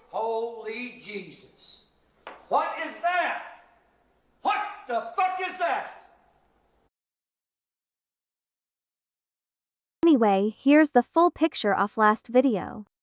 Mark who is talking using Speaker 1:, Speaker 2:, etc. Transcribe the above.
Speaker 1: Holy Jesus. What is that? What the fuck is that?
Speaker 2: Anyway, here's the full picture off last video.